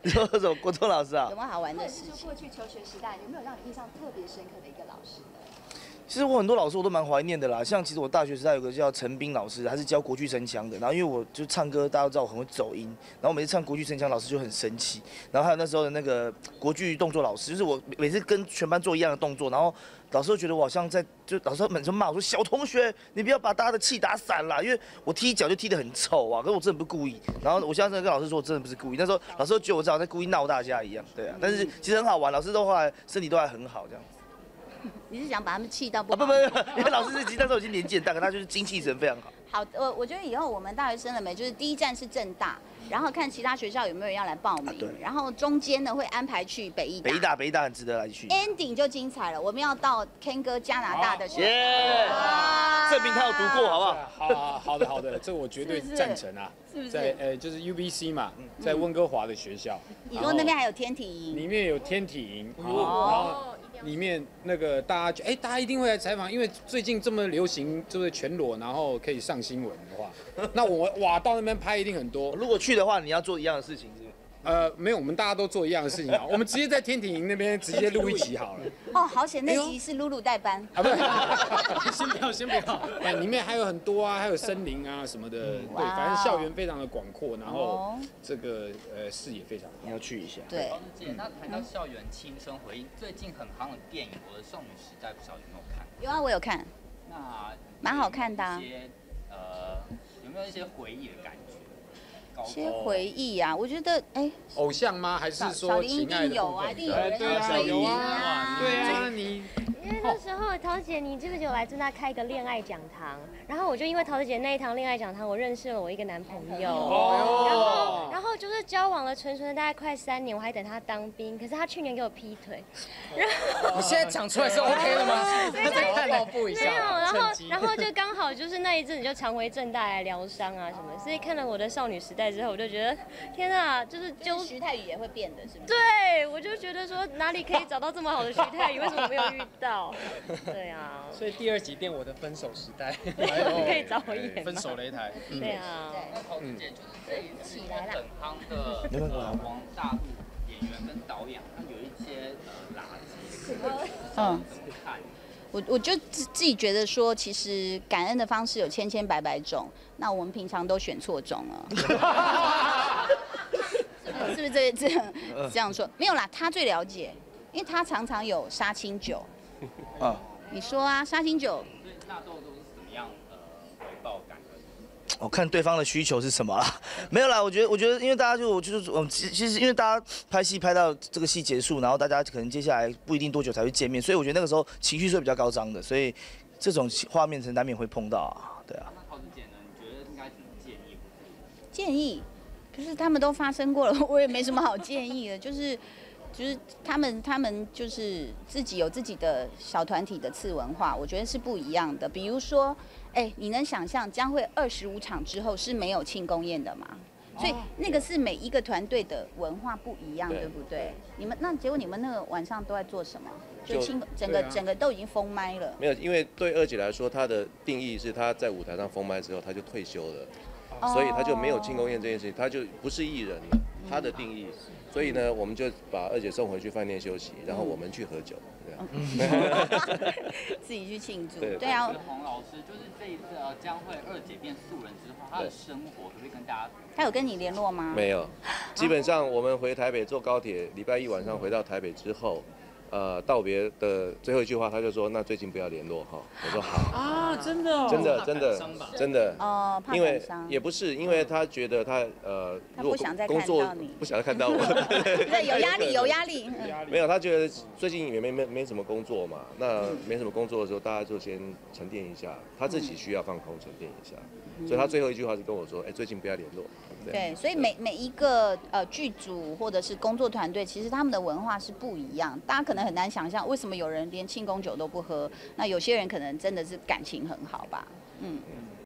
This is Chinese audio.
你说什么国中老师啊？ 有没有好玩的事情？ 过去求学时代有没有让你印象特别深刻的一个老师呢？ 其实我很多老师我都蛮怀念的啦，像其实我大学时代有个叫陈斌老师，他是教国剧声腔的。然后因为我就唱歌，大家都知道我很会走音，然后每次唱国剧声腔，老师就很生气。然后还有那时候的那个国剧动作老师，就是我每次跟全班做一样的动作，然后老师都觉得我好像就老师每次骂我说小同学，你不要把大家的气打散啦，因为我踢脚就踢得很丑啊，可是我真的不是故意。然后我现在真的跟老师说，我真的不是故意。那时候老师都觉得我好像在故意闹大家一样，对啊。但是其实很好玩，老师都后来身体都还很好这样子。 你是想把他们气到不好？ 不，因为老师是那时候已经年纪很大，可他就是精气神非常好。 好，我觉得以后我们大学生了没，就是第一站是政大，然后看其他学校有没有人要来报名， 对然后中间呢会安排去北艺大。 北艺大很值得来去。 ending 就精彩了，我们要到 Ken 哥加拿大的学校， 证明他有读过，好不好？ 好的，这我绝对赞成啊。 是不是？ 在就是 UBC 嘛，在温哥华的学校。 你说那边还有天体营？ 里面有天体营，然后里面那个大家一定会来采访，因为最近这么流行，就是全裸，然后可以上新闻的话，那我到那边拍一定很多。 如果去的话，你要做一样的事情，是不是？ 没有，我们大家都做一样的事情啊。我们直接在天体营那边直接录一集好了。 哦，好险，那集是露露代班。 啊，不是，先不要。里面还有很多啊，还有森林啊什么的。对，反正校园非常的广阔，然后这个视野非常好。 你要去一下。 对。 王子姐，那谈到校园青春回忆，最近很夯的电影《我的少女时代》，不晓得有没有看？ 有啊，我有看。 那蛮好看的啊。 有没有一些回忆的感觉？ 一些回忆啊，我觉得偶像吗？还是说小林一定有啊，一定有人要追你啊。 对啊，你。 因为那时候桃子姐，你记不记得我来正大开一个恋爱讲堂，然后我就因为桃子姐那一堂恋爱讲堂，我认识了我一个男朋友，然后就是交往了纯的大概快3年，我还等他当兵，可是他去年给我劈腿，然后你现在讲出来是 OK 的吗？再报复一下。 没有，然后就刚好就是那一阵子就常回正大来疗伤啊什么，所以看了我的少女时代之后，我就觉得天啊，就是徐太宇也会变的，是不是？ 对，我就觉得说哪里可以找到这么好的徐太宇，为什么没有遇到？对啊， 所以第2集变我的分手时代， 可以找我演分手擂台。 对啊， 那桃子姐就是这一次很夯的往大陆演员跟导演，他有一些垃圾，怎么看？ 我就自己觉得说，其实感恩的方式有千百种，那我们平常都选错种了，是不是这样说？没有啦，他最了解，因为他常常有杀青酒。你说啊，杀青酒。 所以纳豆都是怎么样回报感恩？ 我看对方的需求是什么啦，没有啦。我觉得，因为大家其实因为大家拍戏拍到这个戏结束，然后大家可能接下来不一定多久才会见面，所以我觉得那个时候情绪是会比较高涨的，所以这种画面难免会碰到啊，对啊。 那桃子姐呢？你觉得应该怎么建议？ 建议，可是他们都发生过了，我也没什么好建议的，就是他们就是自己有自己的小团体的次文化，我觉得是不一样的。比如说，你能想象将会25场之后是没有庆功宴的吗？所以那个是每一个团队的文化不一样，对不对？结果你们那个晚上都在做什么？就整个都已经封麦了。 没有，因为对二姐来说，她的定义是她在舞台上封麦之后，她就退休了，所以她就没有庆功宴这件事情，她就不是艺人了。她的定义。所以呢，我们就把二姐送回去饭店休息，然后我们去喝酒，这样。 自己去庆祝。 对啊。 洪老师，就是这一次将会二姐变素人之后，她的生活可不可以跟大家？ 她有跟你联络吗？ 没有，基本上我们回台北坐高铁，礼拜1晚上回到台北之后。道别的最后一句话，他就说：“那最近不要联络哈。”我说：“好。” 啊，真的哦， 真的。 哦，怕因为感伤。 也不是，因为他觉得他如果工作不想再看到我， 对，有压力。 没有，他觉得最近也没什么工作嘛。那没什么工作的时候，大家就先沉淀一下，他自己需要放空沉淀一下。所以他最后一句话是跟我说：“最近不要联络。” 对，所以每一个剧组或者是工作团队，其实他们的文化是不一样。大家可能很难想象，为什么有人连庆功酒都不喝？那有些人可能真的是感情很好吧。